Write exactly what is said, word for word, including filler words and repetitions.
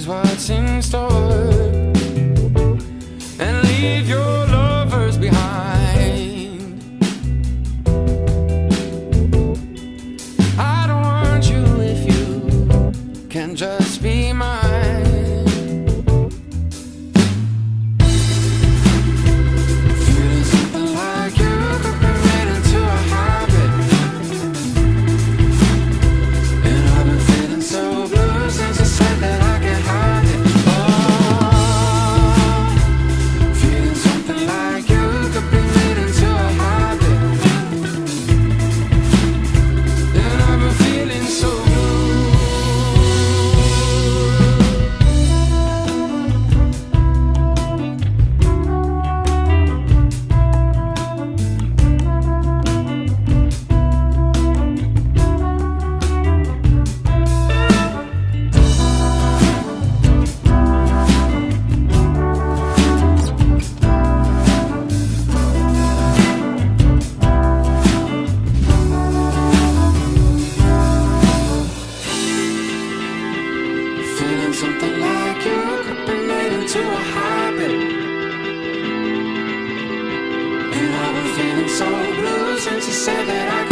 is what's in store, and leave your lovers behind. I don't want you if you can just be mine. Feeling something like you could be made into a habit, and I've been feeling so blue since you said that I can't hide it. Oh, feeling something like you could be made into a habit, and I've been feeling so blue. Feeling something like you could be made into a habit, and I've been feeling so blue since you said that I